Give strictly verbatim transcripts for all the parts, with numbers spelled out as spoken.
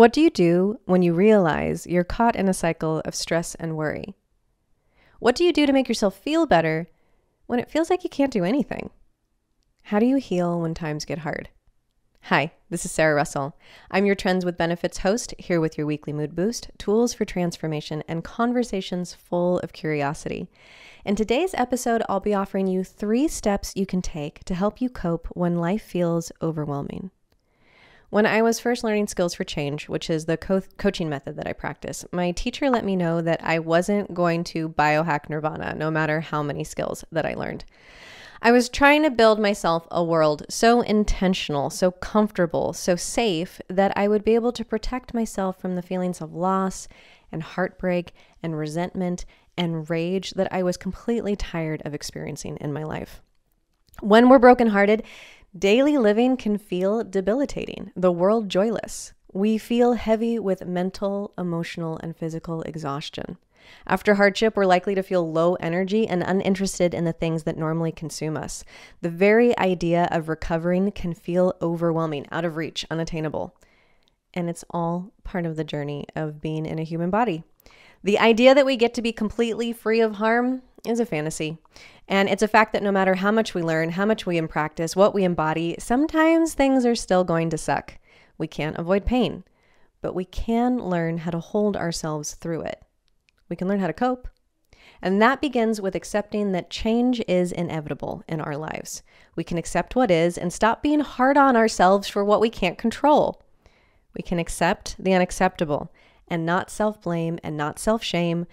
What do you do when you realize you're caught in a cycle of stress and worry? What do you do to make yourself feel better when it feels like you can't do anything? How do you heal when times get hard? Hi, this is Sarah Russell. I'm your Trends with Benefits host, here with your weekly mood boost, tools for transformation, and conversations full of curiosity. In today's episode, I'll be offering you three steps you can take to help you cope when life feels overwhelming. When I was first learning Skills for Change, which is the co- coaching method that I practice, my teacher let me know that I wasn't going to biohack nirvana, no matter how many skills that I learned. I was trying to build myself a world so intentional, so comfortable, so safe that I would be able to protect myself from the feelings of loss and heartbreak and resentment and rage that I was completely tired of experiencing in my life. When we're brokenhearted, daily living can feel debilitating, the world joyless. We feel heavy with mental, emotional, and physical exhaustion. After hardship, we're likely to feel low energy and uninterested in the things that normally consume us. The very idea of recovering can feel overwhelming, out of reach, unattainable. And it's all part of the journey of being in a human body. The idea that we get to be completely free of harm is a fantasy. And it's a fact that no matter how much we learn, how much we practice, what we embody, sometimes things are still going to suck. We can't avoid pain, but we can learn how to hold ourselves through it. We can learn how to cope. And that begins with accepting that change is inevitable in our lives. We can accept what is and stop being hard on ourselves for what we can't control. We can accept the unacceptable and not self-blame and not self-shame.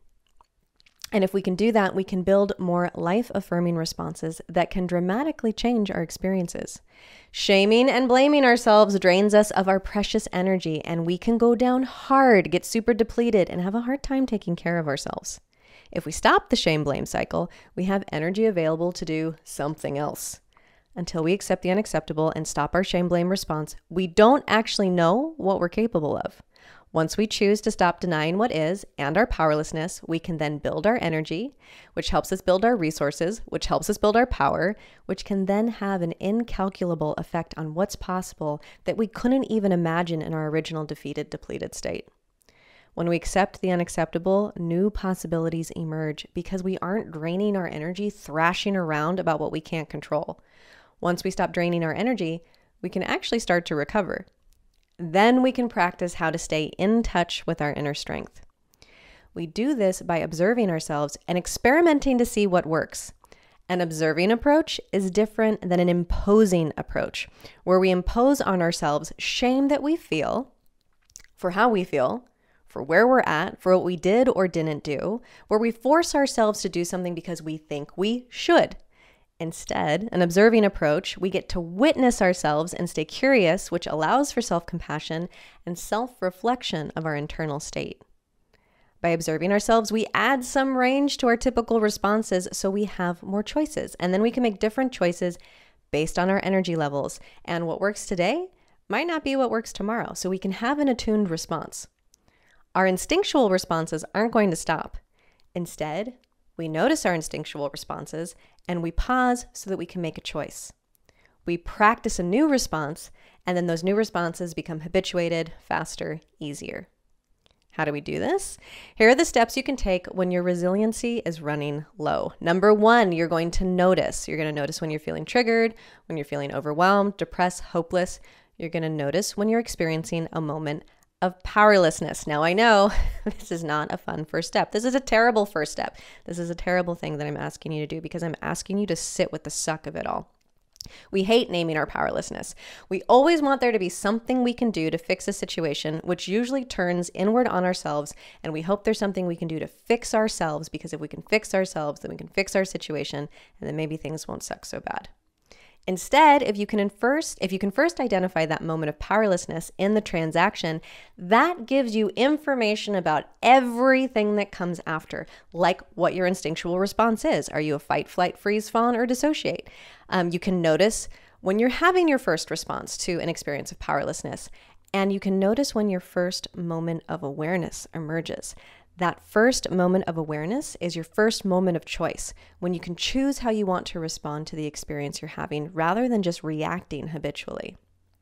And if we can do that, we can build more life-affirming responses that can dramatically change our experiences. Shaming and blaming ourselves drains us of our precious energy, and we can go down hard, get super depleted, and have a hard time taking care of ourselves. If we stop the shame-blame cycle, we have energy available to do something else. Until we accept the unacceptable and stop our shame-blame response, we don't actually know what we're capable of. Once we choose to stop denying what is and our powerlessness, we can then build our energy, which helps us build our resources, which helps us build our power, which can then have an incalculable effect on what's possible that we couldn't even imagine in our original defeated, depleted state. When we accept the unacceptable, new possibilities emerge because we aren't draining our energy thrashing around about what we can't control. Once we stop draining our energy, we can actually start to recover. Then we can practice how to stay in touch with our inner strength. We do this by observing ourselves and experimenting to see what works. An observing approach is different than an imposing approach, where we impose on ourselves shame that we feel for how we feel, for where we're at, for what we did or didn't do, where we force ourselves to do something because we think we should. Instead, an observing approach, we get to witness ourselves and stay curious, which allows for self-compassion and self-reflection of our internal state. By observing ourselves, we add some range to our typical responses so we have more choices. And then we can make different choices based on our energy levels. And what works today might not be what works tomorrow, so we can have an attuned response. Our instinctual responses aren't going to stop. Instead, we notice our instinctual responses and we pause so that we can make a choice. We practice a new response, and then those new responses become habituated, faster, easier. How do we do this? Here are the steps you can take when your resiliency is running low. Number one, you're going to notice. You're going to notice when you're feeling triggered, when you're feeling overwhelmed, depressed, hopeless. You're going to notice when you're experiencing a moment of powerlessness. Now I know this is not a fun first step. This is a terrible first step. This is a terrible thing that I'm asking you to do because I'm asking you to sit with the suck of it all. We hate naming our powerlessness. We always want there to be something we can do to fix a situation, which usually turns inward on ourselves, and we hope there's something we can do to fix ourselves, because if we can fix ourselves, then we can fix our situation, and then maybe things won't suck so bad. Instead, if you can first, if you can first identify that moment of powerlessness in the transaction, that gives you information about everything that comes after, like what your instinctual response is. Are you a fight, flight, freeze, fawn, or dissociate? Um, you can notice when you're having your first response to an experience of powerlessness, and you can notice when your first moment of awareness emerges. That first moment of awareness is your first moment of choice, when you can choose how you want to respond to the experience you're having rather than just reacting habitually.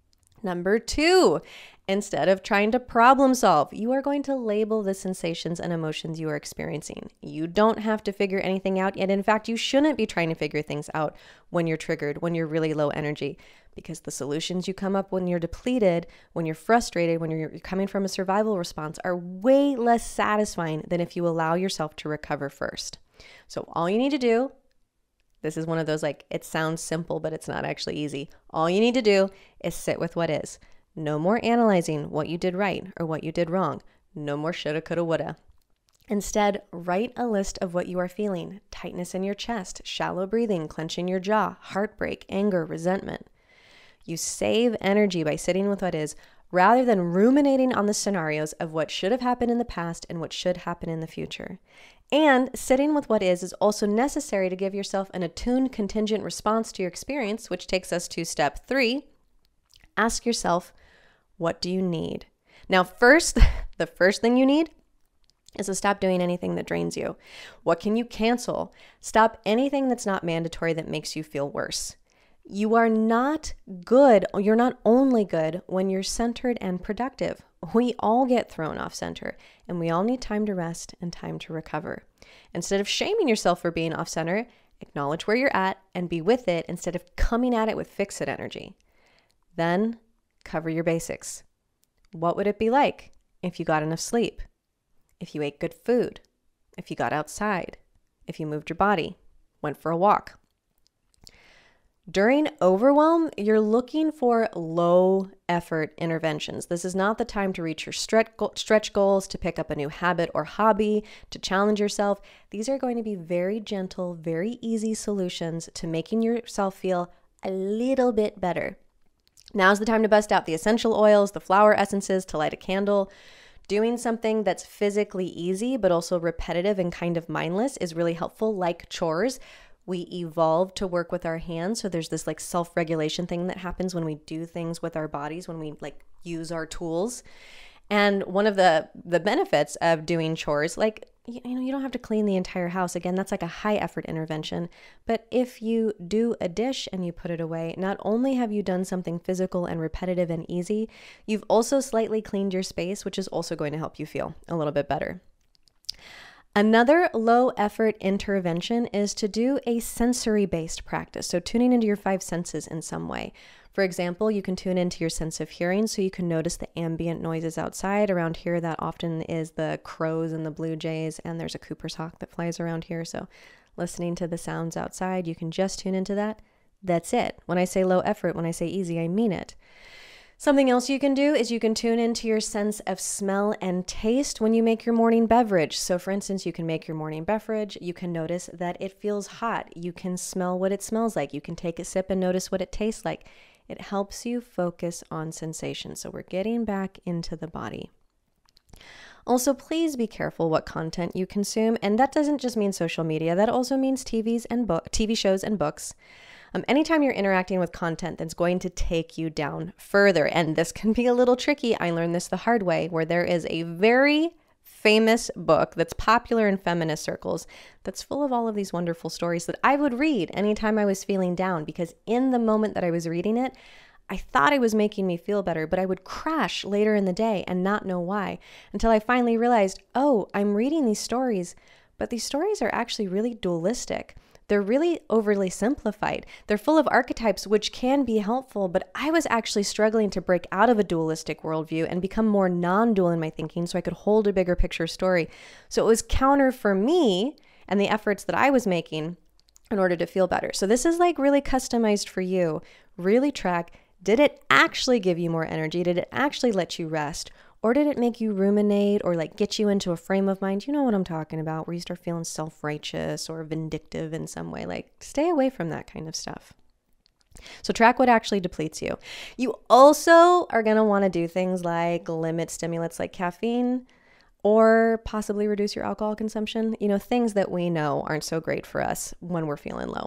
Number two, instead of trying to problem solve, you are going to label the sensations and emotions you are experiencing. You don't have to figure anything out yet. In fact, you shouldn't be trying to figure things out when you're triggered, when you're really low energy, because the solutions you come up when you're depleted, when you're frustrated, when you're coming from a survival response are way less satisfying than if you allow yourself to recover first. So all you need to do, this is one of those, like, it sounds simple, but it's not actually easy. All you need to do is sit with what is. No more analyzing what you did right or what you did wrong. No more shoulda, coulda, woulda. Instead, write a list of what you are feeling. Tightness in your chest, shallow breathing, clenching your jaw, heartbreak, anger, resentment. You save energy by sitting with what is, rather than ruminating on the scenarios of what should have happened in the past and what should happen in the future. And sitting with what is is also necessary to give yourself an attuned contingent response to your experience, which takes us to step three. Ask yourself, what do you need? Now, first, the first thing you need is to stop doing anything that drains you. What can you cancel? Stop anything that's not mandatory that makes you feel worse. You are not good, you're not only good when you're centered and productive. We all get thrown off center, and we all need time to rest and time to recover. Instead of shaming yourself for being off center, acknowledge where you're at and be with it instead of coming at it with fix-it energy. Then cover your basics. What would it be like if you got enough sleep? If you ate good food? If you got outside? If you moved your body? Went for a walk? During overwhelm, you're looking for low effort interventions. This is not the time to reach your stretch, stretch goals, to pick up a new habit or hobby, to challenge yourself. These are going to be very gentle, very easy solutions to making yourself feel a little bit better. Now's the time to bust out the essential oils, the flower essences, to light a candle. Doing something that's physically easy, but also repetitive and kind of mindless is really helpful, like chores. We evolved to work with our hands. So there's this like self-regulation thing that happens when we do things with our bodies, when we like use our tools. And one of the, the benefits of doing chores, like, you, you know, you don't have to clean the entire house. Again, that's like a high effort intervention. But if you do a dish and you put it away, not only have you done something physical and repetitive and easy, you've also slightly cleaned your space, which is also going to help you feel a little bit better. Another low effort intervention is to do a sensory-based practice. So tuning into your five senses in some way. For example, you can tune into your sense of hearing so you can notice the ambient noises outside. Around here, that often is the crows and the blue jays, and there's a Cooper's hawk that flies around here. So listening to the sounds outside, you can just tune into that. That's it. When I say low effort, when I say easy, I mean it. Something else you can do is you can tune into your sense of smell and taste when you make your morning beverage. So for instance, you can make your morning beverage. You can notice that it feels hot. You can smell what it smells like. You can take a sip and notice what it tastes like. It helps you focus on sensation. So we're getting back into the body. Also, please be careful what content you consume. And that doesn't just mean social media. That also means T Vs and book, T V shows and books. Um, anytime you're interacting with content that's going to take you down further, and this can be a little tricky, I learned this the hard way, where there is a very famous book that's popular in feminist circles that's full of all of these wonderful stories that I would read anytime I was feeling down, because in the moment that I was reading it, I thought it was making me feel better, but I would crash later in the day and not know why, until I finally realized, oh, I'm reading these stories, but these stories are actually really dualistic. They're really overly simplified. They're full of archetypes, which can be helpful, but I was actually struggling to break out of a dualistic worldview and become more non-dual in my thinking so I could hold a bigger picture story. So it was counter for me and the efforts that I was making in order to feel better. So this is like really customized for you. Really track, did it actually give you more energy? Did it actually let you rest? Or did it make you ruminate or like get you into a frame of mind? You know what I'm talking about, where you start feeling self-righteous or vindictive in some way. Like, stay away from that kind of stuff. So track what actually depletes you. You also are going to want to do things like limit stimulants like caffeine, or possibly reduce your alcohol consumption. You know, things that we know aren't so great for us when we're feeling low.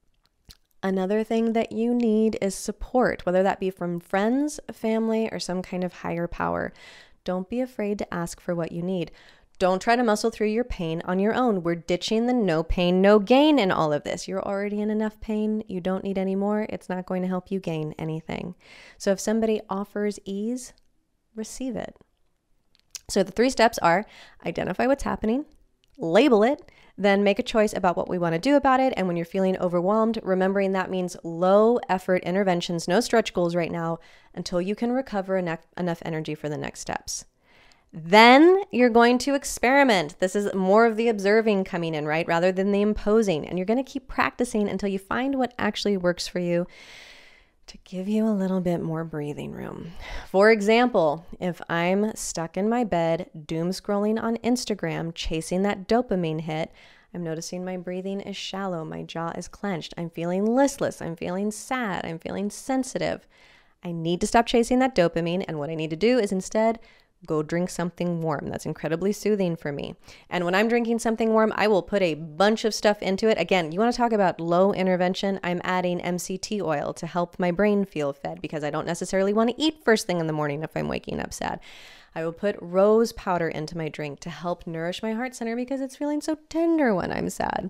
Another thing that you need is support, whether that be from friends, family, or some kind of higher power. Don't be afraid to ask for what you need. Don't try to muscle through your pain on your own. We're ditching the no pain, no gain in all of this. You're already in enough pain. You don't need any more. It's not going to help you gain anything. So if somebody offers ease, receive it. So the three steps are identify what's happening, label it, then make a choice about what we want to do about it. And when you're feeling overwhelmed, remembering that means low effort interventions, no stretch goals right now until you can recover enough, enough energy for the next steps. Then you're going to experiment. This is more of the observing coming in, right? Rather than the imposing. And you're going to keep practicing until you find what actually works for you to give you a little bit more breathing room. For example, if I'm stuck in my bed, doom scrolling on Instagram, chasing that dopamine hit, I'm noticing my breathing is shallow, my jaw is clenched, I'm feeling listless, I'm feeling sad, I'm feeling sensitive. I need to stop chasing that dopamine, and what I need to do is instead go drink something warm. That's incredibly soothing for me. And when I'm drinking something warm, I will put a bunch of stuff into it. Again, you want to talk about low intervention? I'm adding M C T oil to help my brain feel fed because I don't necessarily want to eat first thing in the morning if I'm waking up sad. I will put rose powder into my drink to help nourish my heart center because it's feeling so tender when I'm sad.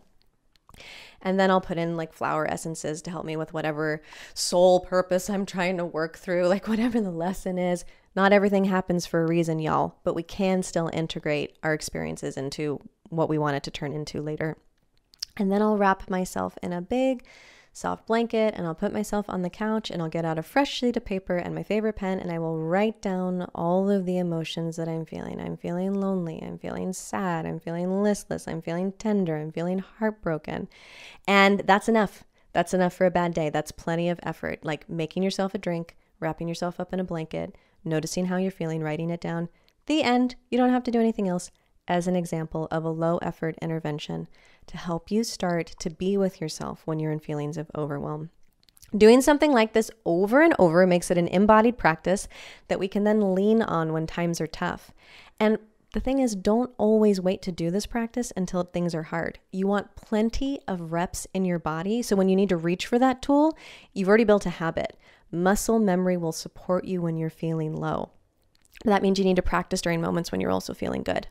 And then I'll put in like flower essences to help me with whatever soul purpose I'm trying to work through, like whatever the lesson is. Not everything happens for a reason, y'all, but we can still integrate our experiences into what we want it to turn into later. And then I'll wrap myself in a big soft blanket and I'll put myself on the couch and I'll get out a fresh sheet of paper and my favorite pen and I will write down all of the emotions that I'm feeling. I'm feeling lonely. I'm feeling sad. I'm feeling listless. I'm feeling tender. I'm feeling heartbroken. And that's enough. That's enough for a bad day. That's plenty of effort. Like making yourself a drink, wrapping yourself up in a blanket, noticing how you're feeling, writing it down. The end. You don't have to do anything else. As an example of a low effort intervention to help you start to be with yourself when you're in feelings of overwhelm. Doing something like this over and over makes it an embodied practice that we can then lean on when times are tough. And the thing is, don't always wait to do this practice until things are hard. You want plenty of reps in your body. So when you need to reach for that tool, you've already built a habit. Muscle memory will support you when you're feeling low. That means you need to practice during moments when you're also feeling good.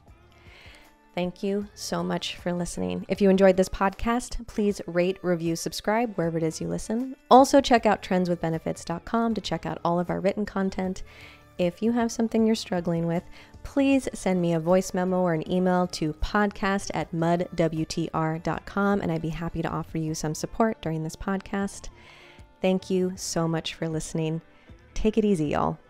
Thank you so much for listening. If you enjoyed this podcast, please rate, review, subscribe wherever it is you listen. Also check out trends with benefits dot com to check out all of our written content. If you have something you're struggling with, please send me a voice memo or an email to podcast at mud w t r dot com and I'd be happy to offer you some support during this podcast. Thank you so much for listening. Take it easy, y'all.